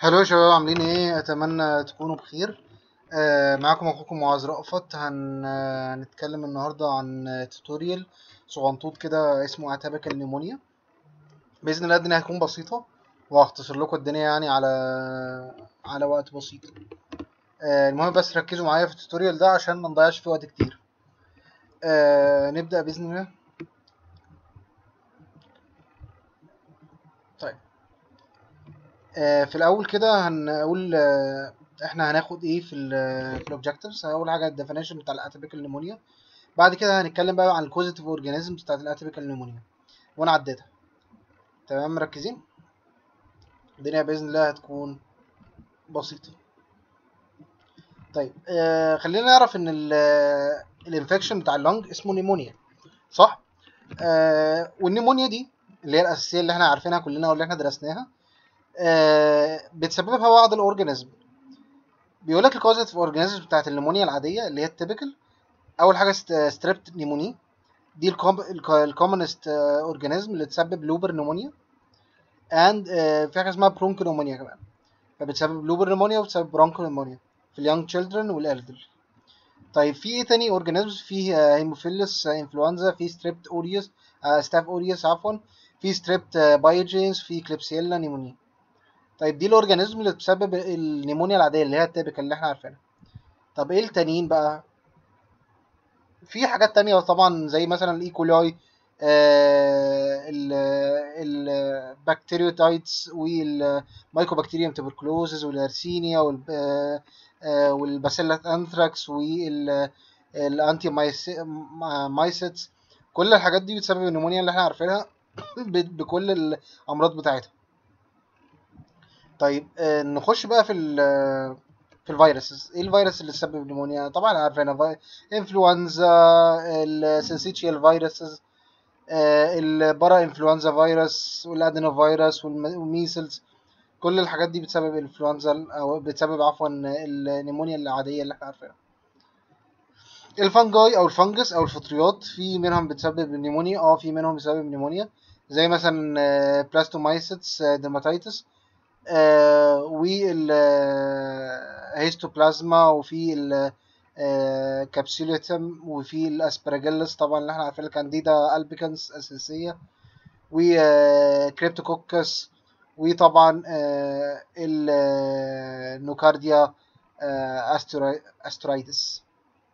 حلو يا شباب، عاملين ايه؟ اتمنى تكونوا بخير. معاكم اخوكم معاذ رأفت. هنتكلم النهارده عن توتوريال صغنطوط كده اسمه اتابيكال نيمونيا. باذن الله الدنيا هتكون بسيطه، وهختصر لكم الدنيا يعني على وقت بسيط. المهم بس ركزوا معايا في التوتوريال ده عشان ما نضيعش فيه وقت كتير. نبدأ باذن الله. طيب، في الاول كده هنقول احنا هناخد ايه في الاوبجكتيفز. اول حاجه الديفينيشن بتاع الاتيبيكال نيمونيا. بعد كده هنتكلم بقى عن الكوزيتيف اورجانيزمز بتاعت الاتيبيكال نيمونيا، وانا عديتها. تمام، مركزين؟ الدنيا باذن الله هتكون بسيطه. طيب، خلينا نعرف ان الانفكشن بتاع اللنج اسمه نيمونيا، صح؟ والنيمونيا دي اللي هي الاساسيه اللي احنا عارفينها كلنا واللي احنا درسناها، بتسببها بعض الاورجانيزم. بيقول لك الكوزيتيف اورجانيزمز بتاعت النيمونيا العاديه اللي هي التيبيكال. اول حاجه ستريبت نيموني، دي الكومنست اورجانيزم اللي تسبب لوبر نيمونيا. اند في حاجه اسمها برونكو نيمونيا كمان، فبتسبب لوبر نيمونيا وبتسبب برونكو نيمونيا في اليونج تشيلدرن والالدر. طيب، في ايه تاني اورجانيزمز؟ في هيموفيلس انفلونزا، في ستريبت اوريوس، ستاف اوريوس عفوا، في ستريبت بايوجينز، في كليبسيلا نيمونيا. طيب، دي الاورجانيزم اللي بتسبب النيمونيا العاديه اللي هي التيبيكال اللي احنا عارفينها. طب ايه التانيين بقى؟ في حاجات تانية طبعا زي مثلا الايكولاي، البكتيريوتايدز والمايكوبكتيريوم تبركلوزز والارسينيا والباسيلا انثراكس والانتي مايسيتس. كل الحاجات دي بتسبب النمونيا اللي احنا عارفينها بكل الامراض بتاعتها. طيب، نخش بقى في الفيروسز. ايه الفيروس اللي سبب النمونيا؟ طبعا عارفينها، انفلونزا، السنسيتشيال فيروسز، البارا انفلونزا فيروس والادينو فيروس والميسلز. كل الحاجات دي بتسبب الانفلونزا، او بتسبب عفوا النمونيا العاديه اللي احنا عارفينها. الفنجاي او الفنجس او الفطريات، في منهم بتسبب النمونيا، في منهم بتسبب النمونيا، زي مثلا بلاستومايسيتس ديرماتيتس، والهيستوبلازما، وفي كابسوليتم، وفي الاسبراجيلس طبعا اللي احنا عارفين، الكانديدا البيكانس اساسيه، وكريبتوكوكس، وطبعا النوكارديا استرايدس.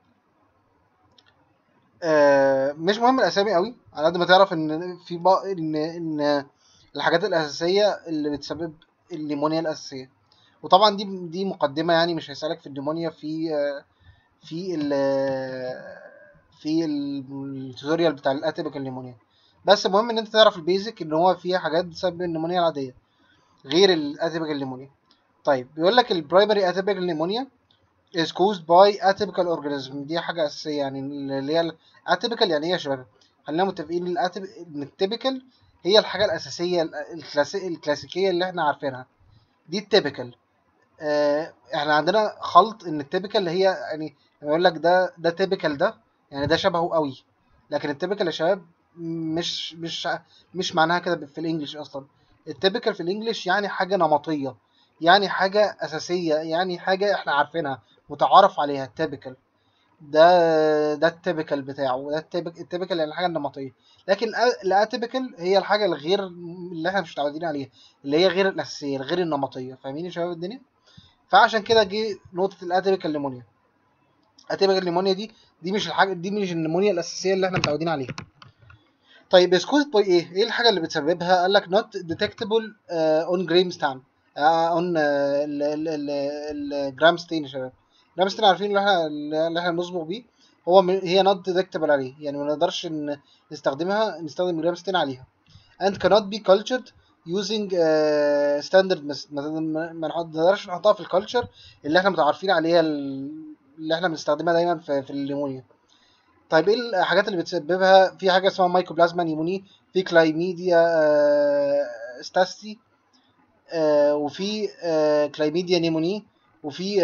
مش مهم الاسامي قوي على قد ما تعرف ان في ان الحاجات الاساسيه اللي بتسبب النيمونيا الاساسيه. وطبعا دي مقدمه، يعني مش هيسالك في النيمونيا في ال في التوتوريال بتاع الاتيبيكال نيمونيا. بس المهم ان انت تعرف البيزك ان هو فيها حاجات بتسبب النيمونيا العاديه غير الاتيبيكال نيمونيا. طيب، بيقول لك البرايمري اتيبيكال نيمونيا is caused by atypical organism. دي حاجة أساسية، يعني اللي هي atypical. يعني إيه يا شباب؟ خلينا متفقين إن التيبيكال هي الحاجة الأساسية الكلاسيكية اللي إحنا عارفينها، دي التيبيكال. إحنا عندنا خلط إن التيبيكال هي يعني يقول لك ده تيبيكال، ده يعني ده شبهه قوي. لكن التيبيكال يا شباب مش مش مش معناها كده في الإنجليش أصلا. التيبيكال في الإنجليش يعني حاجة نمطية، يعني حاجة أساسية، يعني حاجة إحنا عارفينها متعارف عليها. التيبيكال ده التيبيكال بتاعه، ده التيبيكال يعني الحاجه النمطيه. لكن الاتيبيكال هي الحاجه الغير اللي احنا مش متعودين عليها، اللي هي غير الاساسيه الغير النمطيه. فاهمين يا شباب الدنيا؟ فعشان كده جه نقطه الاتيبيكال نيمونيا. الاتيبيكال نيمونيا دي مش الحاجه، دي مش النيمونيا الاساسيه اللي احنا متعودين عليها. طيب، اسكوز باي ايه الحاجه اللي بتسببها؟ قال لك not detectable on gram stain، on الجرام ستين. يا شباب جرام ستين عارفين اللي احنا بنصبغ بيه، هي not detectable عليه، يعني ما نقدرش نستخدم جرام ستين عليها. and cannot be cultured using standard method. ما نقدرش نحطها في الكالتشر اللي احنا متعارفين عليها، اللي احنا بنستخدمها دايما في الليمونيا. طيب، ايه الحاجات اللي بتسببها؟ في حاجه اسمها مايكوبلازما نيموني، في كلايميديا ستاستي، وفي كلايميديا نيموني، وفي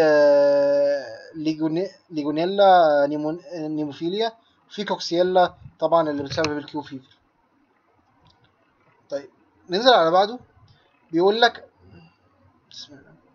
ليجونيلا نيموفيليا، وفي كوكسييلا طبعا اللي بتسبب الكيو فيفر. طيب، ننزل على بعده. بيقول لك بسم الله.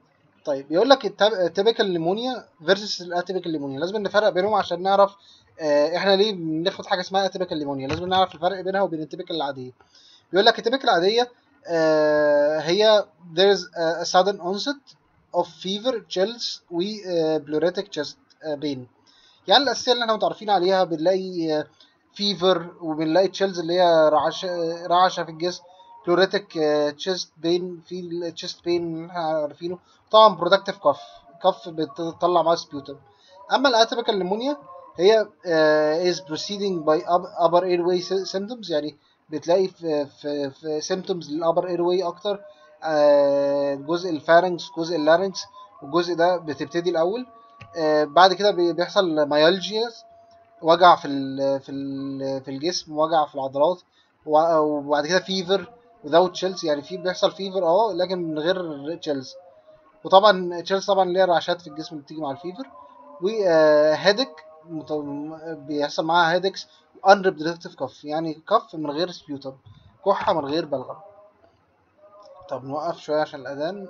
طيب بيقول لك التيبيكال نيمونيا فيرسس الاتيبيكال نيمونيا، لازم نفرق بينهم عشان نعرف احنا ليه بناخد حاجه اسمها اتيبيكال نيمونيا، لازم نعرف الفرق بينها وبين التيبيكال العاديه. بيقول لك التيبيكال العاديه هي there is a sudden onset of fever chills و pleuritic chest pain. يعني الاساسيه اللي احنا متعرفين عليها بنلاقي فيفر وبنلاقي تشيلز اللي هي رعشه في الجسم، بلوريتك تشيست بين في التشيست بين اللي احنا عارفينه. طبعا برودكتيف كف بتطلع معاه سبيوتم. اما الاتيبيكال نيمونيا هي is proceeding by upper airway symptoms، يعني بتلاقي في symptoms للupper airway اكتر، جزء الفارنكس جزء اللارنكس، والجزء ده بتبتدي الاول. بعد كده بيحصل مايالجياس، وجع في الجسم، وجع في العضلات، وبعد كده فيفر without chills، يعني في بيحصل فيفر لكن من غير chills. وطبعا chills طبعا اللي هي رعشات في الجسم اللي بتيجي مع الفيفر. وهيدك بيحصل معاها هيدكس، unreproductive كف، يعني كف من غير سبيوتم، كحة من غير بلغم. طب نوقف شوية عشان الأذان.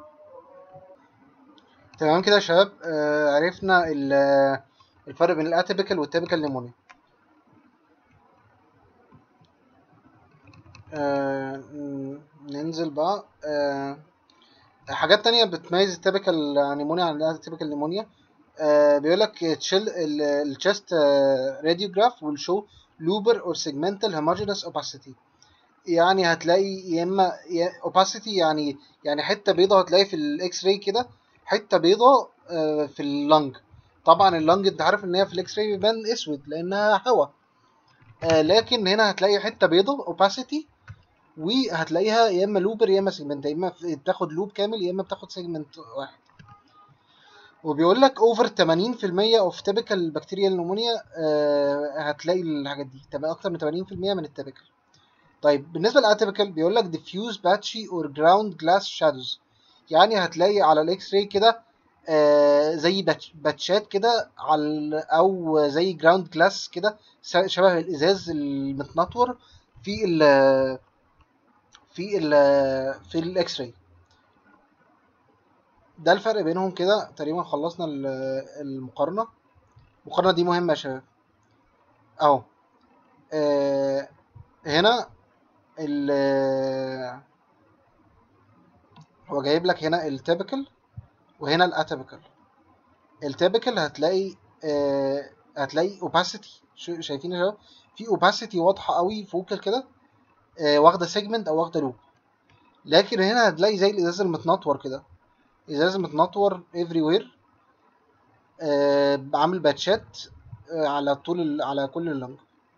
تمام كده يا شباب، عرفنا الفرق بين الاتيبيكال والتيبيكال نيمونيا. ننزل بقى حاجات تانية بتميز التيبيكال نيمونيا عن الاتيبيكال نيمونيا. بيقول لك الشيست راديوجراف will show lobar or segmental homogeneous opacity. يعني هتلاقي يا اما opacity، يعني حته بيضه هتلاقي في الاكس راي كده، حته بيضه في اللنج. طبعا اللنج انت عارف ان هي في الاكس راي بيبان اسود لانها هواء، لكن هنا هتلاقي حته بيضه opacity، وهتلاقيها يا اما لوبر يا اما سيجمنت، يا اما بتاخد لوب كامل يا اما بتاخد سيجمنت واحد. وبيقول لك اوفر 80% اوف تيبيكال بكتيريال نمونيا، هتلاقي الحاجات دي تبقى اكتر من 80% من التيبيكال. طيب بالنسبه للاتيبيكال بيقول لك diffuse patchy or ground glass shadows، يعني هتلاقي على الاكس راي كده زي باتشات كده على، او زي جراوند جلاس كده، شبه الازاز المتنطور في ال في الاكس راي. ده الفرق بينهم كده. تقريبا خلصنا المقارنه. المقارنه دي مهمه يا شباب اهو. هنا هو جايب لك هنا التيبيكال وهنا الاتيبيكال. التيبيكال هتلاقي اوباسيتي، شايفين يا شباب؟ في اوباسيتي واضحه قوي فوق كده، واخده سيجمنت او واخده لوب. لكن هنا هتلاقي زي الازاز المتنطور كده، ازاز متنطور افري وير، عامل باتشات على طول على كل اللنج.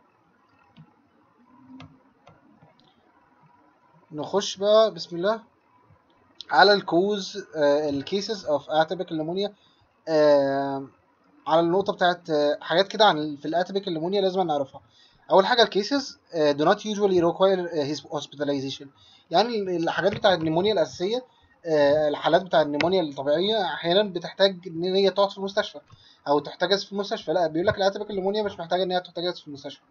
نخش بقى بسم الله على الكوز، الكيسز اوف اتيبيكال نمونيا. على النقطه بتاعت حاجات كده عن في الاتيبيكال نمونيا لازم نعرفها. اول حاجه الكيسز do not usually require his hospitalization، يعني الحاجات بتاعت النمونيا الاساسيه، الحالات بتاعت النمونيا الطبيعيه احيانا بتحتاج ان هي تقعد في المستشفى او تحتجز في المستشفى. لا، بيقول لك الاتيبيكال نمونيا مش محتاجه ان هي تحتجز في المستشفى.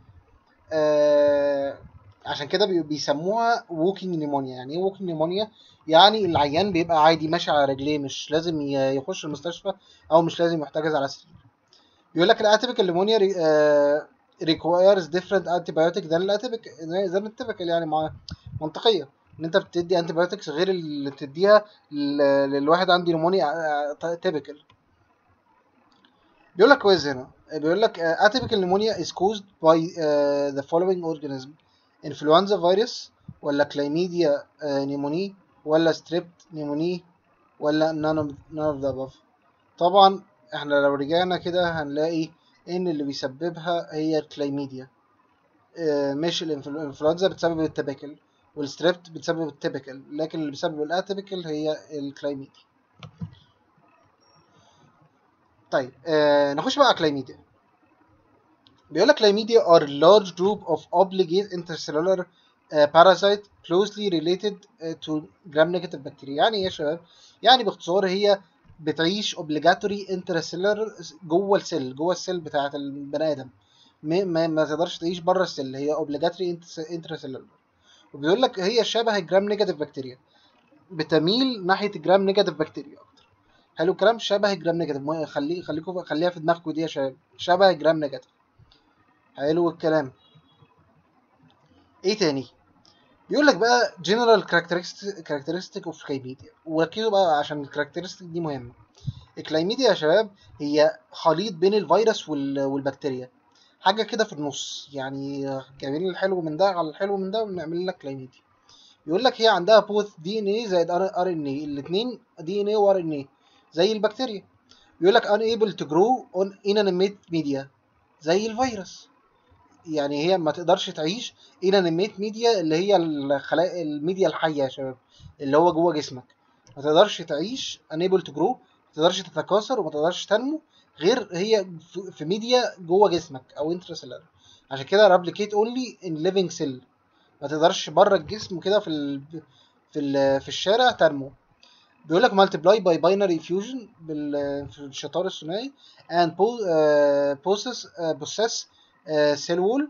عشان كده بيسموها ووكينج نيمونيا. يعني ايه ووكينج نيمونيا؟ يعني العيان بيبقى عادي ماشي على رجليه، مش لازم يخش المستشفى او مش لازم يحتجز على سرير. بيقول لك الاتيبيكال نيمونيا requires different antibiotic than الاتيبيك زي التيبيكال، يعني منطقيه ان انت بتدي antibiotics غير اللي بتديها للواحد عنده نيمونيا تيبيكال. بيقول لك كويس هنا، بيقول لك atypical pneumonia is caused by the following organism: influenza virus ولا chlamydia pneumoniae ولا strep pneumoniae ولا none of the above. طبعا احنا لو رجعنا كده هنلاقي ان اللي بيسببها هي الكلايميديا، مش الانفلونزا بتسبب التبكل، والستريبت بتسبب التبكل، لكن اللي بيسبب الاتبكل هي الكلايميديا. طيب نخش بقى على كلايميديا. بيقول لك chlamydia are a large group of obligate intercellular parasite closely related to gram-negative bacteria. يعني ايه يا شباب؟ يعني باختصار هي بتعيش obligatory intercellular جوه السيل بتاعت البني ادم، ما تقدرش تعيش بره السيل، هي obligatory intercellular. وبيقول لك هي شبه الجرام نيجاتيف بكتيريا. بتميل ناحيه جرام نيجاتيف بكتيريا اكتر. حلو الكلام، شبه جرام نيجاتيف، خليها في دماغكم دي يا شباب، شبه جرام نيجاتيف. حلو الكلام. ايه تاني؟ بيقول لك بقى general characteristic of chlamydia، وركزوا بقى عشان الكاركترستيك دي مهمه. الكلايميديا يا شباب هي خليط بين الفيروس والبكتيريا، حاجه كده في النص يعني، جايبين الحلو من ده على الحلو من ده ونعمل لك كلايميديا. بيقول لك هي عندها بوث دي ان اي زائد ار ان اي، الاثنين دي ان اي وار ان اي زي البكتيريا. بيقول لك unable to grow on inanimate media زي الفيروس، يعني هي ما تقدرش تعيش inanimate media اللي هي الخلايا الميديا الحيه يا شباب، اللي هو جوه جسمك. ما تقدرش تعيش unable to grow، ما تقدرش تتكاثر وما تقدرش تنمو غير هي في ميديا جوه جسمك او intracellular. عشان كده replicate only in living cell، ما تقدرش بره الجسم كده في الشارع تنمو. بيقول لك multiply by binary fusion في الشطار الثنائي and possess cell wall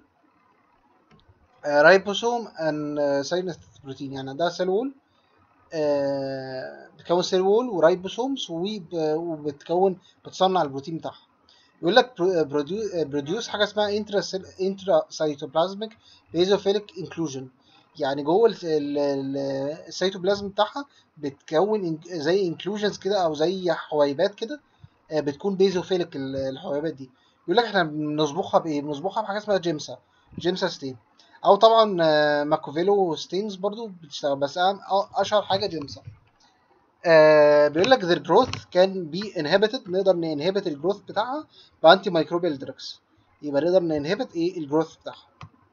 رايبوسوم and ساينس بروتين. يعني عندها سيل وول، بتكون سيل وول ورايبوسومز وبتكون بتصنع البروتين بتاعها. يقول لك بروديوس حاجه اسمها انترا سيتوبلازميك بيزوفيليك انكلوجن، يعني جوه السيتوبلازم بتاعها بتكون زي انكلوجنز كده او زي حويبات كده، بتكون بيزوفيليك الحويبات دي. يقول لك احنا بنصبغها بايه؟ بنصبغها بحاجه اسمها جيمسا ستين، او طبعا ماكوفيلو ستينز برضو بتشتغل، بس اشهر حاجه جيمسا. بيقول لك their growth can be inhibited، نقدر ننهبت الجروث بتاعها بانتي مايكروبيال دراجز، يبقى نقدر ننهبت ايه الجروث بتاعها.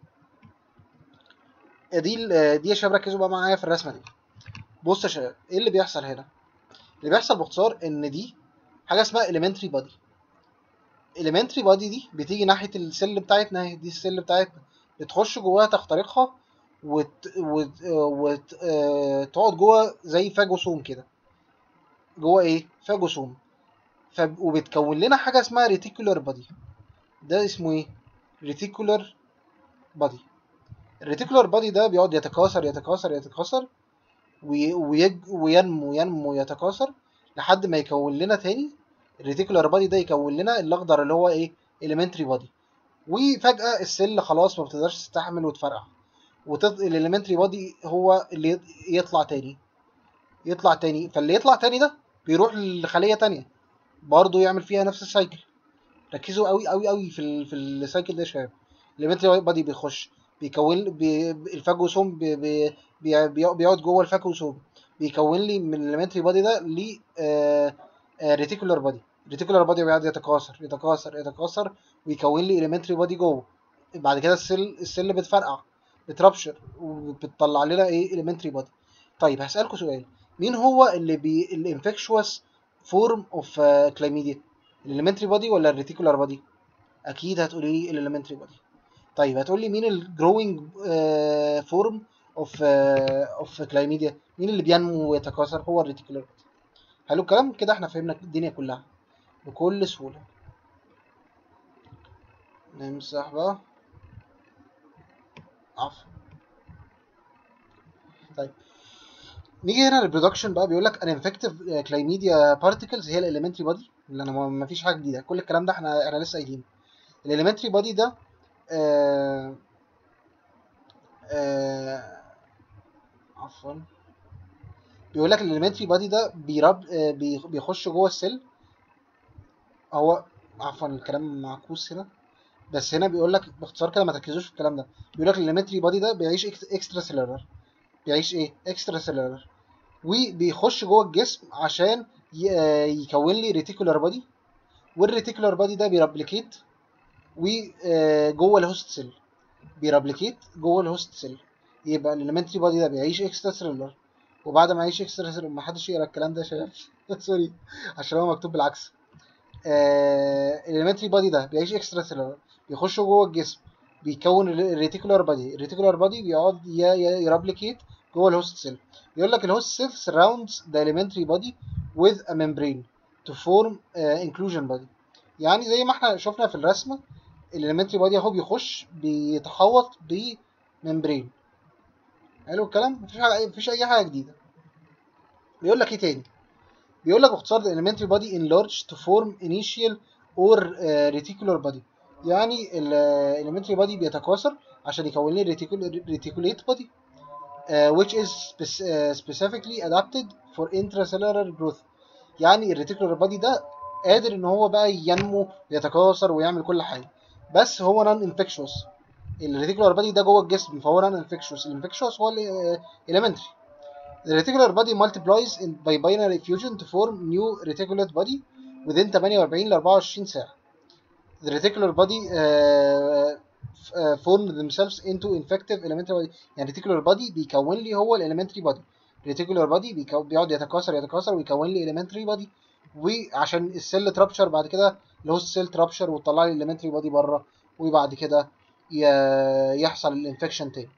دي يا شباب ركزوا بقى معايا في الرسمه دي. بص يا شباب ايه اللي بيحصل هنا؟ اللي بيحصل باختصار ان دي حاجه اسمها elementary body. elementary body دي بتيجي ناحيه السل بتاعتنا اهي، دي السل بتاعتنا، بتخش جواها تخترقها وتقعد جوه زي فاجوسوم كده، جوه ايه فاجوسوم. وبتكون لنا حاجه اسمها ريتيكولار بادي. ده اسمه ايه؟ ريتيكولار بادي. الريتيكولار بادي ده بيقعد يتكاثر يتكاثر يتكاثر وينمو يتكاثر لحد ما يكون لنا تاني. الريتيكولار بادي ده يكون لنا الاخضر اللي هو ايه elementary بادي. وفجاه السل خلاص ما بتقدرش تستحمل وتفرقع، الاليمنتري بادي هو اللي يطلع تاني. فاللي يطلع تاني ده بيروح لخليه تانيه برضه يعمل فيها نفس السايكل. ركزوا قوي قوي قوي في السايكل ده يا شباب. الاليمنتري بادي بيخش بيكون الفاجوسوم بيقعد جوه الفاجوسوم، بيكون لي من الاليمنتري بادي ده ليه ريتيكولار بادي. الريتيكولار بادي بيقعد يتكاثر يتكاثر يتكاثر ويكون لي اليمنتري بادي جوه. بعد كده السل بتفرقع، بترابشر وبتطلع لنا ايه اليمنتري بادي. طيب هسألكوا سؤال، مين هو الانفكشوس فورم اوف كلايميديا؟ الاليمنتري بادي ولا الريتيكولار بادي؟ اكيد هتقولي لي الاليمنتري بادي. طيب هتقول لي مين الجروينج فورم اوف كلايميديا؟ مين اللي بينمو ويتكاثر؟ هو الريتيكولار بادي. حلو الكلام كده، احنا فهمنا الدنيا كلها بكل سهوله. نمسح بقى، عفوا. طيب نيجي هنا للبرودكشن بقى. بيقول لك انفكتيف كلايميديا بارتيكلز هي الاليمنتري بادي، اللي انا ما فيش حاجه جديده، كل الكلام ده احنا لسه قايلينه. الاليمنتري بادي ده آه آه عفوا، بيقول لك الاليمنتري بادي ده بيخش جوه السيل. هو عفوا الكلام معكوس هنا، بس هنا بيقول لك باختصار كده ما تركزوش في الكلام ده. بيقول لك الاليمنتري بادي ده بيعيش اكسترا سيلولر، بيعيش ايه اكسترا سيلولر، وبيخش جوه الجسم عشان يكون لي ريتيكولار بادي. والريتيكولار بادي ده بيرابليكيت وجوه الهوست سيل، بيرابليكيت جوه الهوست سيل. يبقى الاليمنتري بادي ده بيعيش اكسترا سيلولر، وبعد ما يعيش اكسترا سيلولر ما حدش يقرا الكلام ده يا شباب سوري عشان هو مكتوب بالعكس. الاليمنتري بادي ده بيعيش اكسترا سيلولر، بيخش جوه الجسم، بيكون الريتيكولار بادي. الريتيكولار بادي بيقعد يرابليكيت جوه الهوست سيل. يقول لك الهوست سيل surrounds the elementary body with a membrane to form inclusion body. يعني زي ما احنا شفنا في الرسمه، الاليمنتري بادي اهو بيخش بيتحوط بممبرين. حلو الكلام، مفيش اي حاجه جديده. بيقول لك ايه تاني؟ بيقول لك باختصار the elementary body enlarged to form initial or reticular body. يعني ال elementary body بيتكاثر عشان يكون لي reticulate body which is specifically adapted for intracellular growth. يعني الريتيكولار بادي ده قادر ان هو بقى ينمو ويتكاثر ويعمل كل حاجه، بس هو نون انفكشوس. الريتيكولار بادي ده جوه الجسم فهو نون انفكشوس. الانفكشوس هو الاليمنتري. The reticular body multiplies by binary fusion to form new reticulate body within 48 ل 24 ساعة. The reticular body form themselves into infective elementary body. يعني reticular body بيكون لي هو الelementary body. reticular body بيقعد يتكاثر ويكون لي elementary body، وعشان السيل ترابشر بعد كده اللي هو السيل ترابشر وتطلع لي elementary body بره، وبعد كده يحصل الانفكشن تاني.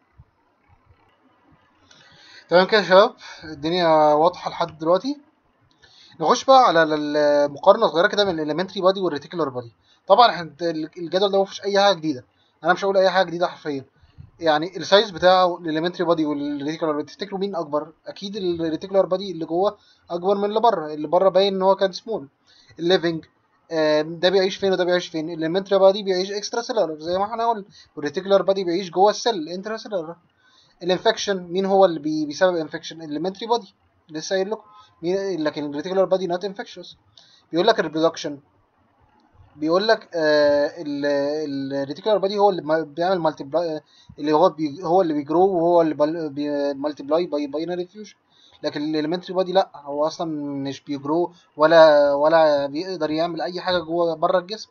تمام كده يا شباب، الدنيا واضحة لحد دلوقتي. نخش بقى على المقارنه صغيره كده من الاليمنتري بادي والريتيكولار بادي. طبعا احنا الجدول ده مفيش اي حاجه جديده، انا مش هقول اي حاجه جديده حرفيا. يعني السايز بتاعه الاليمنتري بادي والريتيكولار بادي، تفتكروا مين اكبر؟ اكيد الريتيكولار بادي اللي جوه اكبر من اللي بره. اللي بره باين ان هو كان سمول. الليفنج ده بيعيش فين وده بيعيش فين؟ الاليمنتري بادي بيعيش اكسترا سيلولر زي ما احنا قلنا، والريتيكولار بادي بيعيش جوه السيل انترا سيلولر. الانفكشن مين هو اللي بيسبب انفكشن؟ الاليمنتري بادي، لسه قايل لكم. لكن الريتيكولار بادي نوت انفكشوس. بيقول لك الريبرودكشن، بيقول لك الريتيكولار بادي هو اللي بيعمل مالتيبلاي، اللي هو اللي بيجرو، وهو اللي مالتيبلاي باي باينري فيوجن. لكن الاليمنتري بادي لا، هو اصلا مش بيجرو ولا بيقدر يعمل اي حاجه جوه بره الجسم.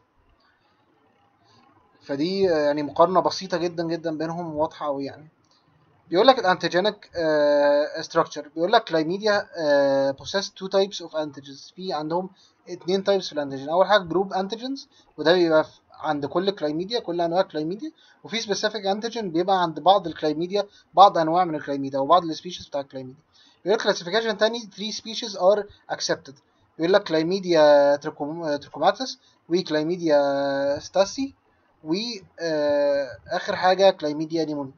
فدي يعني مقارنه بسيطه جدا جدا بينهم، واضحه قوي يعني. بيقول لك الانتيجينيك ستراكشر، بيقول لك كلايميديا بوسيس تو تايبس اوف انتيجنز. في عندهم اتنين تايبس في الانتيجين. اول حاجه جروب انتيجنز، وده بيبقى عند كل كلايميديا، كل انواع الكلايميديا. وفي سبيسيفيك انتيجين بيبقى عند بعض الكلايميديا، بعض انواع من الكلايميديا وبعض السبيشيز بتاع الكلايميديا. بيقول لك كلاسيفيكيشن تاني 3 سبيشيز ار اكسبتد. بيقول لك كلايميديا تريكوماتس، وكلايميديا ستاسي، واخر حاجه كلايميديا نيموني.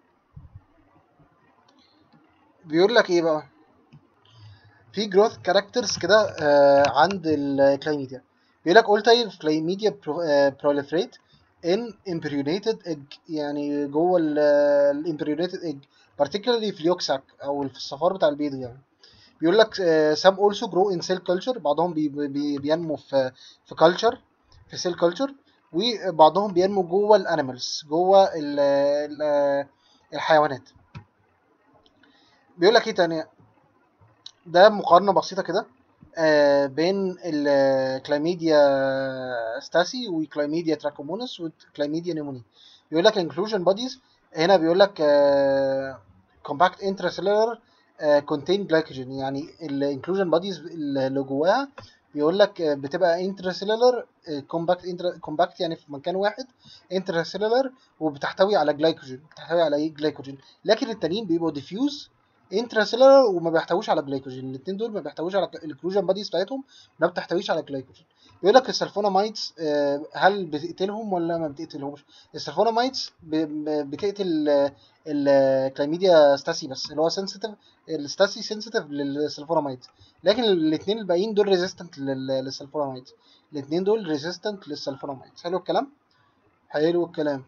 بيقول لك ايه بقى؟ في جروث كاركترز كده عند الكلايميديا. بيقول لك all type of chlamydia proliferate in embryonated egg. يعني جوه الامبريونيتد egg، particularly في اليوك ساك او في الصفار بتاع البيض يعني. بيقول لك some also grow in cell culture. بعضهم بينمو في culture، في cell culture. وبعضهم بينمو جوه الانيمالز، جوه الحيوانات. بيقول لك ايه تاني؟ ده مقارنة بسيطة كده بين الكلاميديا ستاسي وكلاميديا تراكومونس وكلاميديا نيموني. بيقول لك انكلوجن بوديز، هنا بيقول لك كومباكت انتراسيلولر كونتين جلايكوجين. يعني الانكلوجن بوديز اللي جواها بيقول لك بتبقى انتراسيلولر كومباكت، يعني في مكان واحد انتراسيلولر، وبتحتوي على جلايكوجين، بتحتوي على ايه؟ جلايكوجين. لكن التانيين بيبقوا ديفيوز انتراسيلولر وما بيحتويش على جلايكوجين. الاثنين دول ما بيحتويش على الكلوجن باديز بتاعتهم، ما بتحتويش على جلايكوجين. بيقول لك السلفونامايدز هل بتقتلهم ولا ما بتقتلهمش؟ السلفونامايدز بتقتل الكلايميديا ستاسي بس، اللي هو سنسيتيف، الستاسي سنسيتيف للسلفونامايدز. لكن الاثنين الباقيين دول ريزيستنت للسلفونامايدز. الاثنين دول ريزيستنت للسلفونامايدز. حلو الكلام، حلو الكلام.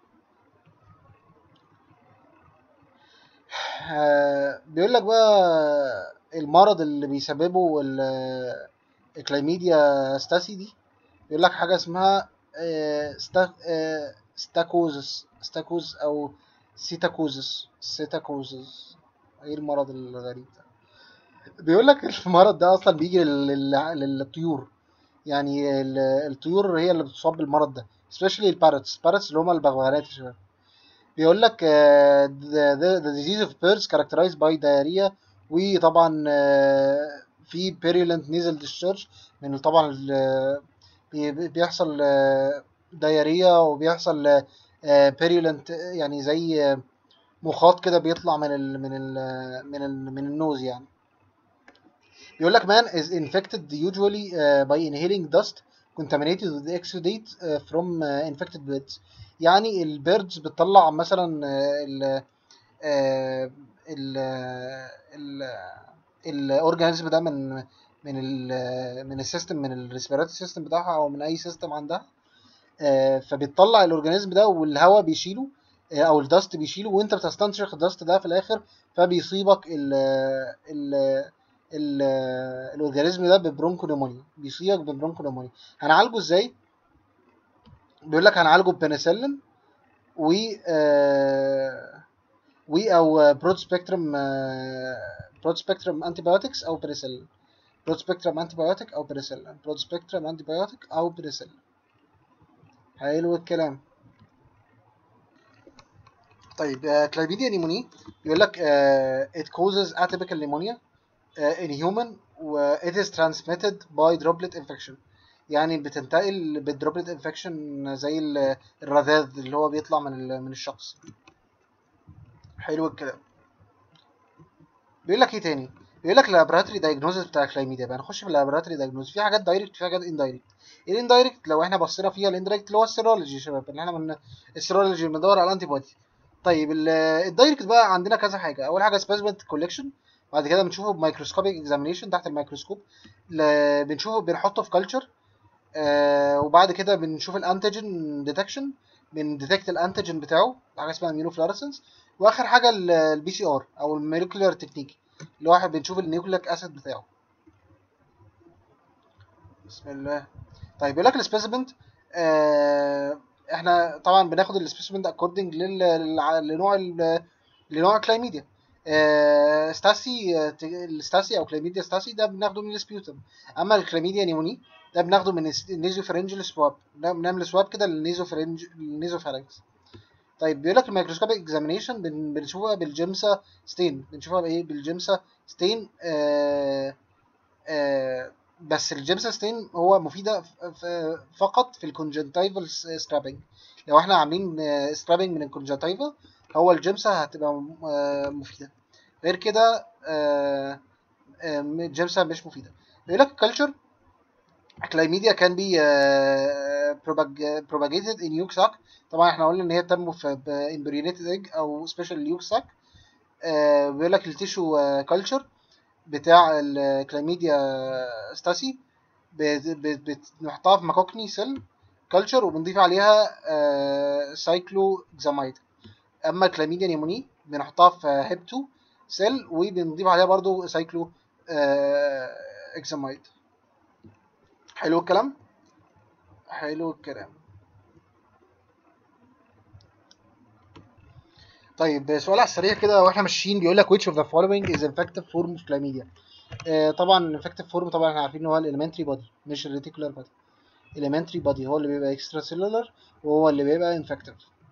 بيقول لك بقى المرض اللي بيسببه الكلايميديا ستاسي دي. بيقول لك حاجه اسمها ستاكوزس او سيتاكوزس. ايه المرض الغريب ده؟ بيقول لك المرض ده اصلا بيجي للطيور. يعني الطيور هي اللي بتصاب بالمرض ده، especially البارتس اللي هم البغبغانات. بيقول لك the disease of birds characterized by diarrhea. وطبعا في virulent nasal discharge من طبعا بيحصل diarrhea، وبيحصل virulent، يعني زي مخاط كده بيطلع من النوز يعني. بيقول لك man is infected usually by inhaling dust contaminated with exudate from infected birds. يعني البيردز بتطلع مثلا ال ال ال الاورجانيزم ده من السيستم، من الريسبيراتوري سيستم بتاعها او من اي سيستم عندها. فبتطلع الاورجانيزم ده والهواء بيشيله، او الدست بيشيله، وانت بتستنشق الدست ده في الاخر، فبيصيبك ال ال الاورجانيزم ده ببرونكونيمونيا، بيصيبك ببرونكونيمونيا. هنعالجه ازاي؟ بيقول لك هنعالجه ببنسلين و او برود سبيكترم انتي بايوتكس او بنسلين. برود سبيكترم انتي بايوتك او بنسلين، برود سبيكترم انتي بايوتك او بنسلين. حلو الكلام. طيب كلايبيديا نيموني بيقول لك it causes atypical pneumonia in human و it is transmitted by droplet infection. يعني بتنتقل بالدروبلت انفكشن زي الرذاذ اللي هو بيطلع من الشخص. حلو الكلام. بيقول لك ايه تاني؟ بيقول لك اللابراتوري دايجنوزس بتاع الكلايميديا بقى. نخش في اللابراتوري دايجنوزس. في حاجات دايركت، في حاجات اندايركت. الاندايركت لو احنا بصينا فيها، الاندايركت اللي هو السيرولوجي يا شباب، اللي احنا السيرولوجي بندور على الانتي بودي. طيب الدايركت بقى عندنا كذا حاجه. اول حاجه سبيسمنت كولكشن، بعد كده بنشوفه بميكروسكوبيك اكزامينيشن تحت الميكروسكوب، بنشوفه بنحطه في كلتشر، وبعد كده بنشوف الانتيجين ديتكشن، بنديتكت الانتيجين بتاعه، حاجه اسمها اميونو فلورسنس. واخر حاجه البي سي ار او الموليكولار تكنيك، اللي هو بنشوف النيوكليك اسيد بتاعه. بسم الله. طيب بيقول لك السبيسيمنت، احنا طبعا بناخد السبيسيمنت اكوردنج لنوع كلايميديا. ستاسي، الستاسي او كلايميديا ستاسي ده بناخده من السبيوتم. اما الكلايميديا نيموني ده بناخده من النيزوفرنجل سواب، ده بنعمل سواب كده للنيزوفارنكس. طيب بيقول لك الميكروسكوبيك اكزامينيشن بنشوفها بالجيمسا ستين. بنشوفها بايه؟ بالجيمسا ستين. بس الجيمسا ستين هو مفيده فقط في الكونجنتايفال سترابنج. لو احنا عاملين سترابنج من الكونجنتايفا، هو الجيمسا هتبقى مفيده. غير كده الجيمسا مش مفيده. بيقول لك الكالتشر كلايميديا كان بي propagated in يوك ساك. طبعا احنا قلنا ان هي تم في امبريونيتد ايج او سبيشال يوك ساك. بيقول لك التيشو كلتشر بتاع الكلايميديا ستاسي بنحطها في ماكوكني سيل كلتشر، وبنضيف عليها سايكلوكزامايد. اما الكلايميديا نيموني بنحطها في هيب 2 سيل، وبنضيف عليها برضو سايكلو اكزامايد. حلو الكلام. حلو الكلام. طيب سؤال على السريع كده واحنا ماشيين، بيقول لك which of the following is infective form of chlamydia. طبعا infective form طبعا احنا عارفين ان هو الاليمنتري بودي مش الريتيكولار بودي. الاليمنتري بودي هو اللي بيبقى اكسترا سيلولر، وهو اللي بيبقى انفكتيف.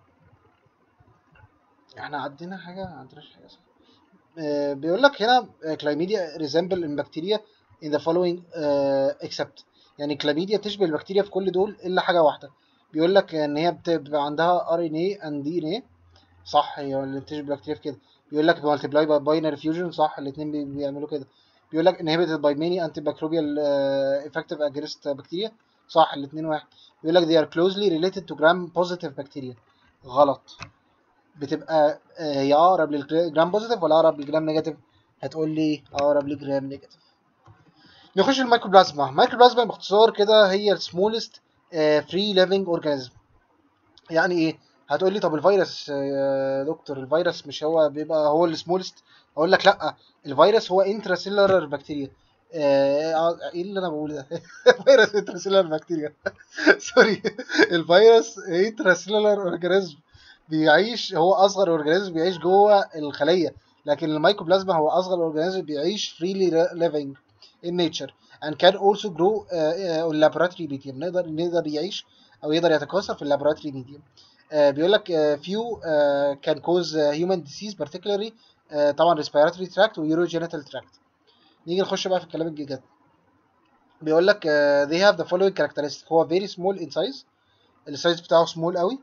احنا عندنا حاجه، ما عندناش حاجه صح. بيقول لك هنا chlamydia resemble in bacteria in the following except. يعني كلاميديا بتشبه البكتيريا في كل دول الا حاجه واحده. بيقول لك ان هي بتبقى عندها ار ان اي اند دي ان اي. صح، هي اللي بتشبه البكتيريا في كده. بيقول لك multiply by binary fusion. صح، الاثنين بيعملوا كده. بيقول لك inhibited by many antibacterial effective against bacteria. صح، الاثنين واحد. بيقول لك they are closely related to gram positive bacteria. غلط. بتبقى هي اقرب للجرام بوزيتيف ولا اقرب للجرام نيجاتيف؟ هتقول لي اقرب للجرام نيجاتيف. نخش الميكروبلازما. الميكروبلازما باختصار كده هي السمولست فري ليفنج اورجانيزم. يعني ايه؟ هتقول لي طب الفيروس يا دكتور، الفيروس مش هو بيبقى هو السمولست؟ اقول لك لا، الفيروس هو انتراسيلولار بكتيريا. ايه اللي انا بقوله ده؟ فيروس انتراسيلولار بكتيريا. سوري. الفيروس انتراسيلولار اورجانيزم، بيعيش، هو اصغر اورجانيزم بيعيش جوه الخليه. لكن الميكروبلازما هو اصغر اورجانيزم بيعيش فريلي ليفنج in nature and can also grow on laboratory medium. نقدر يعيش او يقدر يتكاثر في اللابوراتوري ميديوم. بيقول لك few can cause human disease particularly طبعا respiratory tract و urogenital tract. نيجي نخش بقى في الكلام الجديد. بيقول لك they have the following characteristics. هو very small in size، السايز بتاعه small قوي.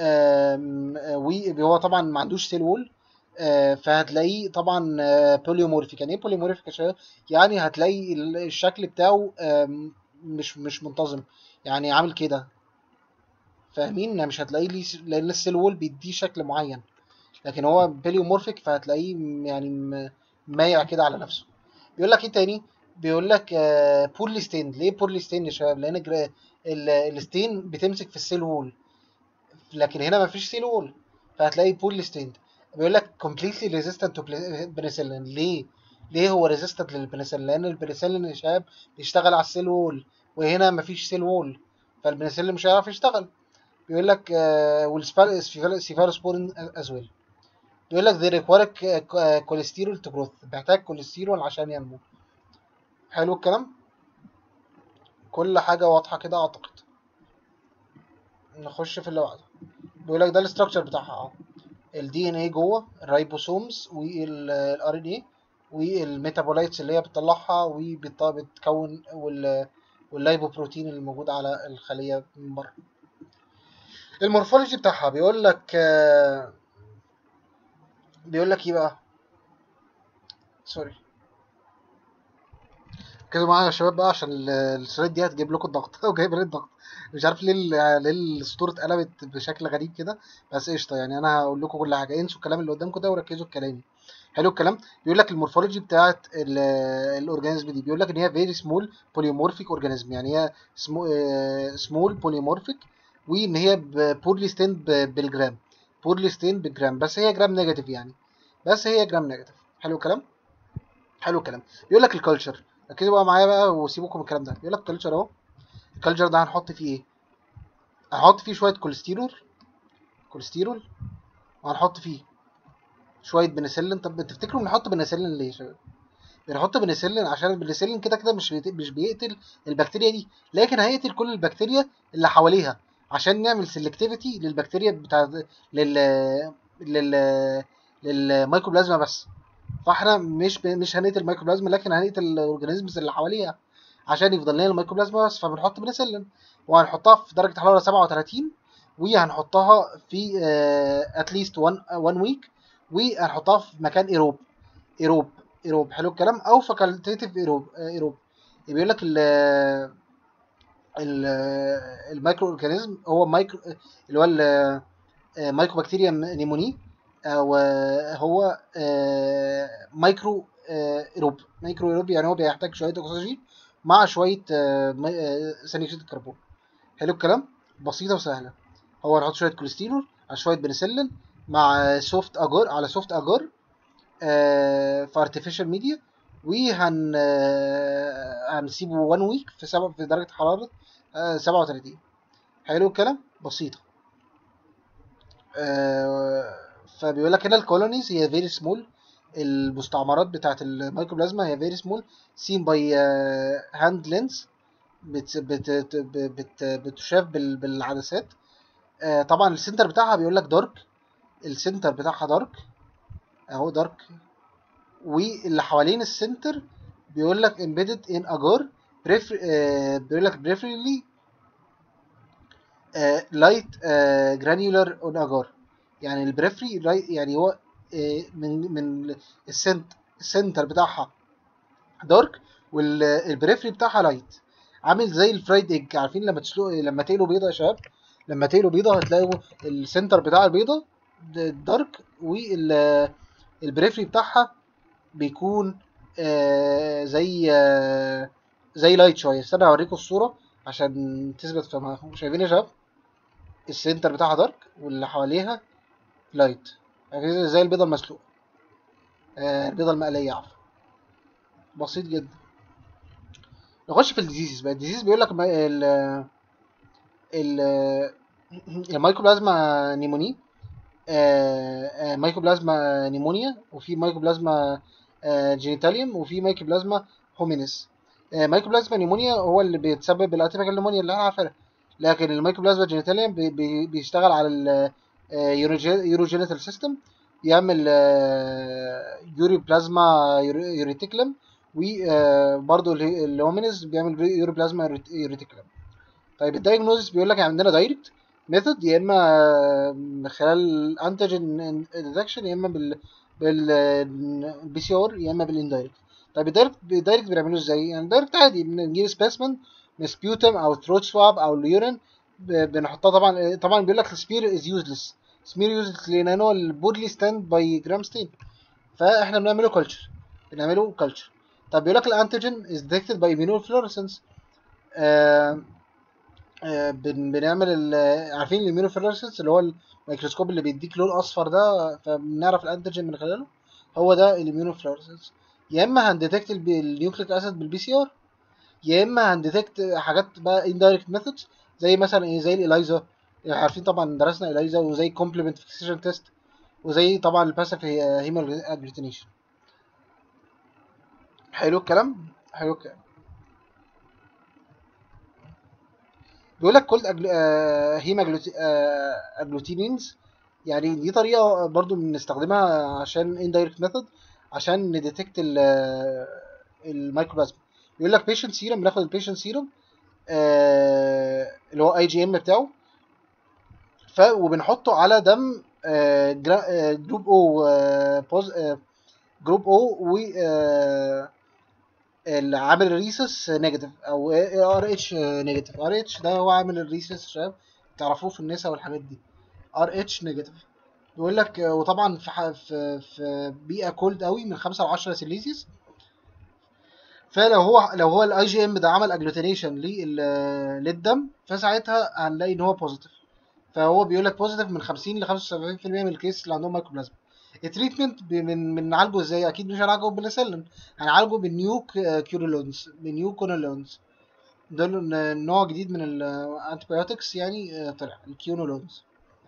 وهو طبعا ما عندوش سيل وول. فهتلاقيه طبعا بوليومورفيك. يعني ايه بوليومورفيك يا شباب؟ يعني هتلاقي الشكل بتاعه مش منتظم، يعني عامل كده. فاهمين؟ مش هتلاقيه لان السيل وول بيديه شكل معين، لكن هو بوليومورفيك فهتلاقيه يعني مايع كده على نفسه. بيقول لك ايه تاني؟ بيقول لك بورلي ستيند. ليه بورلي ستيند يا شباب؟ لان الستين بتمسك في السيل وول، لكن هنا مفيش سيل وول، فهتلاقي بورلي ستيند. بيقول لك completely resistant to penicillin. ليه هو resistant للبنسلين؟ لان البنسلين يا شباب بيشتغل على السيل وول، وهنا مفيش سيل وول، فالبنسلين مش هيعرف يشتغل. بيقول لك والسيفالوسبورين as well. بيقول لك they require cholesterol to growth. بيحتاج كوليسترول عشان ينمو. حلو الكلام. كل حاجة واضحة كده أعتقد. نخش في اللي بعده. بيقول لك ده الاستراكشر بتاعها اهو. الدي ان ايه جوه، الرايبوسومز والار ان ايه والميتابولايتس اللي هي بتطلعها وبتكون واللايبوبروتين اللي موجود على الخلية من بره. المورفولوجي بتاعها بيقول لك ايه بقى؟ سوري، كده معايا يا شباب بقى عشان السلايد دي هتجيب لكم الضغط او جايب لي الضغط. مش عارف ليه ليه السطور اتقلبت بشكل غريب كده، بس قشطه يعني. انا هقول لكم كل حاجه، انسوا الكلام اللي قدامكم ده وركزوا في كلامي. حلو الكلام. بيقول لك المورفولوجي بتاعت الاورجانيزم دي، بيقول لك ان هي فيري سمول بوليمورفيك اورجانيزم. يعني هي سمول بوليمورفيك، وان هي بورلي ستين بالجرام. بورلي ستين بالجرام، بس هي جرام نيجاتيف يعني. بس هي جرام نيجاتيف. حلو الكلام. حلو الكلام. بيقول لك الكالتشر. ركزوا بقى معايا بقى وسيبوكم من الكلام ده. بيقول لك الكالتشر اهو. الكالتشر ده هنحط فيه ايه؟ هنحط فيه شويه كوليسترول، وهنحط فيه شويه بنسلين. طب تفتكروا بنحط بنسلين ليه يا شباب؟ بنحط بنسلين عشان البنسلين كده كده مش بيقتل البكتيريا دي، لكن هيقتل كل البكتيريا اللي حواليها، عشان نعمل سيلكتيفيتي للبكتيريا بتاع لل لل للميكروبلازما بس. فاحنا مش هنقتل الميكروبلازما، لكن هنقتل الاورجانيزمز اللي حواليها عشان يفضل لنا الميكروبلازما بس. فبنحط بنسلين، وهنحطها في درجه حراره 37، وهنحطها في اتليست 1 ويك، وهنحطها في مكان ايروب ايروب. حلو الكلام. او فاكولتيف ايروب. بيقول لك ال المايكرو اورجانيزم هو مايكرو، اللي هو مايكرو بكتيريا نيموني، وهو مايكرو ايروب. مايكرو ايروب يعني هو بيحتاج شويه اكسجين مع شويه ثاني اكسيد الكربون. حلو الكلام. بسيطه وسهله. هو هنحط شويه كوليسترول على شويه بنسلين مع سوفت اجار على سوفت اجار في ارتفيشال ميديا، وهن هنسيبه 1 ويك في درجه حراره 37. حلو الكلام. بسيطه. آه، فبيقول لك هنا الكولونيز هي فيري سمول. المستعمرات بتاعت الميكروبلازما هي فيري سمول سين باي هاند لينس. بتشاف بالعدسات. طبعا السنتر بتاعها بيقول لك دارك. السنتر بتاعها دارك اهو، دارك. واللي حوالين السنتر بيقول لك embedded in agar بيقول لك preferably light granular on agar. يعني البريفري يعني هو من السنتر بتاعها دارك، والبريفري بتاعها لايت. عامل زي الفرايد ايج. عارفين لما تسلق، لما تقلوا بيضه يا شباب؟ لما تقلوا بيضه هتلاقوا السنتر بتاع البيضه دارك، والبريفري بتاعها بيكون زي لايت شويه. استنى اوريكم الصوره عشان تثبت في دماغكم. شايفين يا شباب؟ السنتر بتاعها دارك واللي حواليها لايت، يعني زي البيضه المسلوقه، البيضه المقليه عفوا. بسيط جدا. نخش في الديزيز بقى. الديزيز بيقول لك ال الميكوبلازما نيموني، مايكوبلازما نيمونيا، وفي مايكوبلازما جينيتاليوم، وفي مايكوبلازما هومينيس. مايكوبلازما نيمونيا هو اللي بيتسبب بالاتيبيكال نيمونيا اللي احنا عارفينها، لكن المايكوبلازما جينيتاليوم بيشتغل على اليوروجينيتال سيستم، يعمل يوري بلازما يوريتيكلم، وبرضه الهومينيز بيعمل يوري بلازما يوريتيكلم. طيب الدايجنوزس بيقول لك عندنا دايركت ميثود، يا اما من خلال انتيجين ديتكشن، يا اما بالبي سي ار، يا اما بالاندايركت. طيب الدايركت بنعمله ازاي؟ يعني دايركت عادي بنجيب سبيسمن من سبيوتم او ثروت سواب او اليورين، بنحطها. طبعا بيقول لك السبير از يوزلس. سمير يوزلس لان هو البودلي ستاند باي جرام ستين. فاحنا بنعمله كلتشر. طب بيقول لك الانتيجين is detected by immunofluorescence. آه بنعمل عارفين الاميونوفلورسنس اللي هو الميكروسكوب اللي بيديك لون اصفر ده، فبنعرف الانتيجين من خلاله. هو ده الاميونوفلورسنس. يا اما هنديتكت النيوكليك اسيد بالبي سي ار، يا اما هنديتكت حاجات بقى اندايركت ميثودز زي مثلا ايه، زي الاليزا. عارفين طبعا درسنا اليزا، وزي كومبلمنت فيكسيشن تيست، وزي طبعا الباسيف هيمو اجلوتينيشن. حلو الكلام، حلو الكلام. بيقول لك كولد هيما اجلوتينينز. يعني دي طريقه برضو بنستخدمها عشان اندايركت ميثود، عشان نديتكت الميكروبلازما. بيقول لك بيشنت سيرم، بناخد البيشنت سيرم اللي هو اي جي ام بتاعه، وبنحطه على دم جروب او جروب او، و اللي عامل الريسس نيجاتيف، او ار اتش نيجاتيف. ار اتش ده هو عامل الريسس، شباب تعرفوه في النساء والحاجات دي، ار اتش نيجاتيف. بيقول لك وطبعا في بيئه كولد قوي من 5 ل 10 سيليزيوس، فلو هو الاي جي ام ده عمل اجلوتينيشن للدم، فساعتها هنلاقي ان هو بوزيتيف. فهو بيقول لك بوزيتيف من 50 ل 75% من الكيس اللي عندهم مايكروبلازما. التريتمنت بنعالجه ازاي؟ اكيد مش هنعالجه بالبنسلين، هنعالجه بالنيو كيورولونز، بالنيو كونولونز. دول نوع جديد من الانتيبيوتكس يعني، طلع الكيونولونز.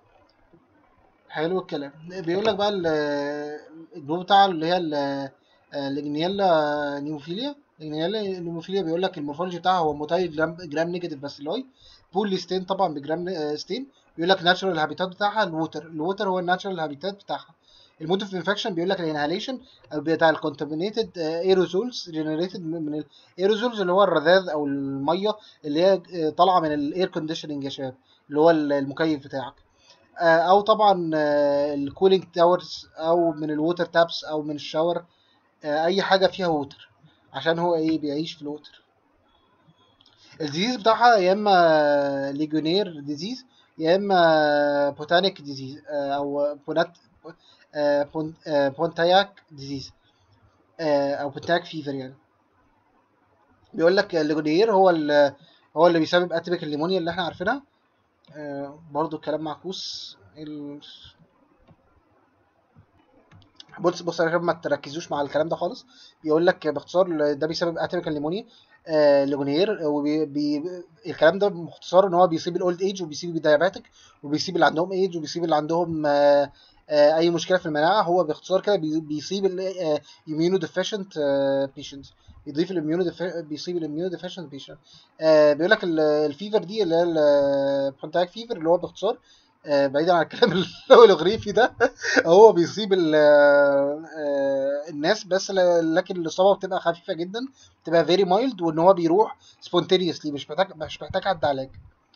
حلو الكلام. بيقول لك بقى الجروب بتاع اللي هي الليجنيلا نيوفيليا. الليجنيلا نيوفيليا بيقول لك المورفولوجي بتاعها هو موتايل جرام نيجاتيف باسيلاي، بول ستين طبعا بجرام ستين. بيقول لك ناتشورال هابيتات بتاعها الووتر هو الناتشورال هابيتات بتاعها. المود اوف انفكشن بيقول لك الانهاليشن بتاع الكونتامينيتد ايروزولز جنريتد من الايروزولز، اللي هو الرذاذ او الميه اللي هي طالعه من الاير كونديشننج يا شباب، اللي هو المكيف بتاعك. او طبعا الكولينج تاورز، او من الووتر تابس، او من الشاور، اي حاجه فيها ووتر، عشان هو ايه بيعيش في الووتر. الديزيز بتاعها يا اما ليجونير ديزيز، يا اما بوتانيك ديزيز، او بونتاياك ديزيز، او بونتاياك فيفر يعني. بيقول لك الليجونير هو اللي بيسبب اتيبيك الليمونيا اللي احنا عارفينها. برضو الكلام معكوس. بص يا شباب، ما تركزوش مع الكلام ده خالص. بيقول لك باختصار ده بيسبب اتيبيكال نيمونيا ليجونير. الكلام ده باختصار ان هو بيصيب الاولد ايج، وبيصيب الديابيتك، وبيصيب اللي عندهم ايج، وبيصيب اللي عندهم اي مشكله في المناعه. هو باختصار كده بيصيب الاميونو ديفيشنت بيشنتس، بيصيب الاميونو ديفيشنت بيشنت. بيقول لك الفيفر دي اللي هي البونتاك فيفر، اللي هو باختصار بعيدا عن الكلام اللي هو الاغريقي ده، هو بيصيب الناس بس، لكن الاصابه بتبقى خفيفه جدا، بتبقى فيري مايلد، وان هو بيروح سبونتينيوسلي، مش محتاج حد علاج.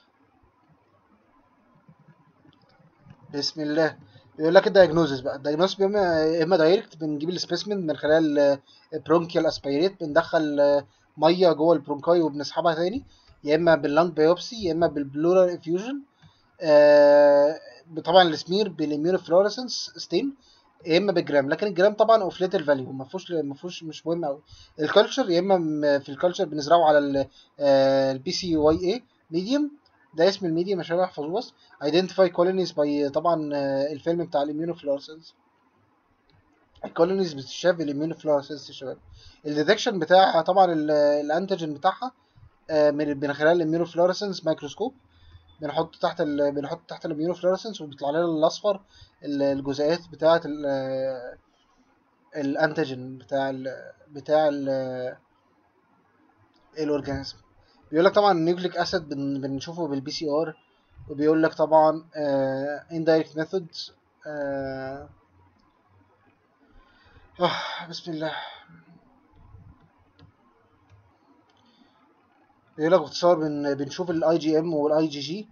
بسم الله. بيقول لك الدايجنوزس بقى. الدايجنوزس يا اما دايركت، بنجيب السبيسمن من خلال برونكيال اسبيريت، بندخل ميه جوه البرونكاي وبنسحبها تاني، يا اما باللانج بايوبسي، يا اما بالبلورال افيوجن. آه طبعا السمير بالاميونوفلوريسنس ستين، يا اما بالجرام. لكن الجرام طبعا اوف ليتل فاليو، ما فيهوش مش مهم قوي. الكالتشر يا اما في الكالتشر بنزرعه على البي سي واي اي ميديوم. ده اسم الميديوم يا شباب، احفظوه بس. ايدنتيفاي كولونيز باي طبعا الفيلم بتاع الاميونوفلوريسنس. الكولونيز بتتشاف بالاميونوفلوريسنس يا شباب. الديتكشن بتاع طبعا الانتيجين بتاعها من خلال الاميونوفلوريسنس مايكروسكوب. بنحط تحت الاميونوفلوريسنس، وبيطلع لنا الاصفر، الجزيئات بتاعه الانتيجين بتاع الاورجانيزم. بيقول لك طبعا النيوكليك اسيد بنشوفه بالبي سي ار. وبيقول لك طبعا indirect methods. آه بسم الله. بيقول لك باختصار بنشوف الاي جي ام والاي جي جي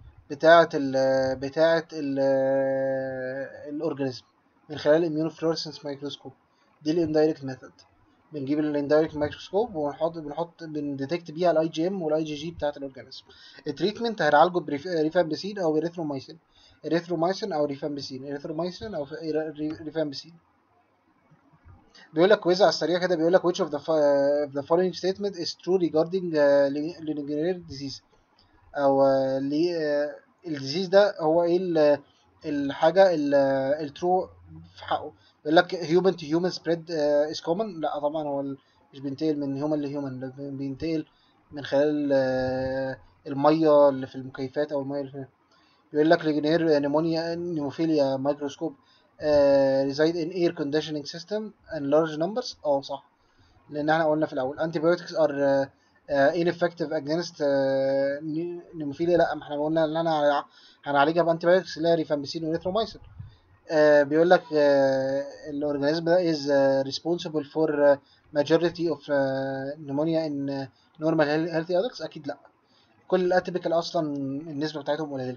بتاعه الاورجانيزم من خلال الاميونوفلوريسنس مايكروسكوب. دي الاندايركت ميثود. بنجيب الاندايركت مايكروسكوب، بنديتكت بيها الاي جي ام والاي جي جي بتاعه الاورجانيزم. التريتمنت هنعالجه بريفامبيسين او اريثرومايسين. اريثرومايسين او ريفامبيسين. اريثرومايسين او ريفامبيسين. بيقول لك كويز على السريع كده، بيقول لك which of the following statement is true regarding Legionnaire disease، او الديزيز ده هو ايه الحاجه الترو في حقه. بيقول لك human to human spread is common. لا طبعا، هو مش بينتقل من human ل human، بينتقل من خلال الميه اللي في المكيفات او الميه اللي في. بيقول لك ليجنير نيمونيا نيموفيليا مايكروسكوب reside in air conditioning system and large numbers. اه صح، لان احنا قلنا في الاول antibiotics are ineffective against نيموفيليا. لا، ما احنا قلنا ان انا هنعالجها بانتيبيوتكس اللي هي ريفامبيسين وريثرومايسين. بيقول لك الاورجانيزم ده is responsible for majority of pneumonia in normal healthy adults. اكيد لا، كل الاتيبيكال اصلا النسبه بتاعتهم قليله.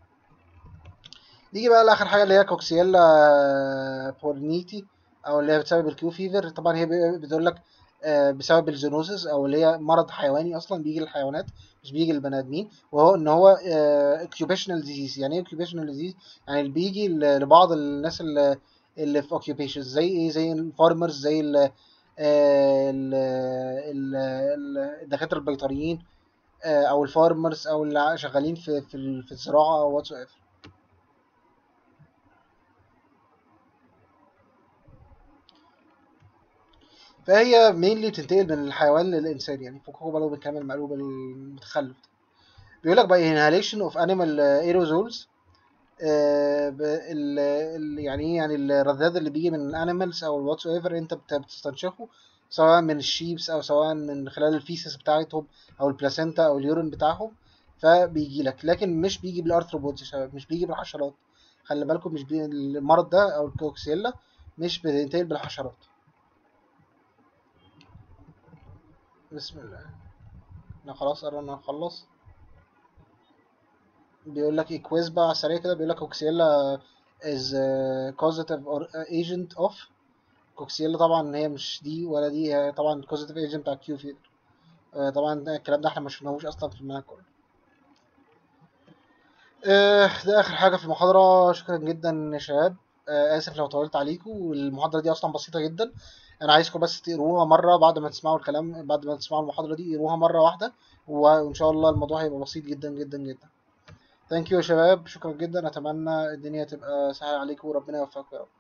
نيجي بقى لاخر حاجه اللي هي كوكسيالا بورنيتي، او اللي هي بسبب الكيو فيفر. طبعا هي بتقول لك بسبب الزونوزس، او اللي هي مرض حيواني اصلا بيجي للحيوانات مش بيجي للبني ادمين، وهو ان هو اوكيوبيشنال ديزيز. يعني ايه اوكيوبيشنال ديزيز؟ يعني اللي بيجي لبعض الناس اللي في اوكيوبيشن، زي ايه؟ زي الفارمرز، زي الدكاتره البيطريين، او الفارمرز، او اللي شغالين في الزراعه او واتس ايفر. فهي مينلي بتنتقل من الحيوان للإنسان، يعني فكوكو بقى لو بنكمل المقلوب المتخلف. بيقول لك by inhalation of animal aerosols. يعني ايه؟ يعني الرذاذ اللي بيجي من الانيمالز او الواتس ايفر انت بتستنشقه، سواء من الشيبس او سواء من خلال الفيسس بتاعتهم او البلاسينتا او اليورين بتاعهم، فبيجي لك. لكن مش بيجي بالارثروبودز يا شباب، مش بيجي بالحشرات. خلي بالكم، مش المرض ده او الكوكسيلا مش بينتقل بالحشرات. بسم الله. احنا خلاص قررنا نخلص. بيقول لك ايه كويز بقى على السريع كده. بيقول لك كوكسيلا is causative or agent of. كوكسيلا طبعا هي مش دي ولا دي، هي طبعا causative agent بتاع كيو فيفر. طبعا الكلام ده احنا ما شفناهوش اصلا في المنهج كله. ده اخر حاجه في المحاضره. شكرا جدا يا شباب. اسف لو طولت عليكم، والمحاضره دي اصلا بسيطه جدا. انا عايزكم بس تقروها مره بعد ما تسمعوا الكلام، بعد ما تسمعوا المحاضره دي قروها مره واحده، وان شاء الله الموضوع هيبقى بسيط جدا جدا جدا. ثانك يو يا شباب، شكرا جدا. اتمنى الدنيا تبقى سهله عليكم وربنا يوفقكم يا رب.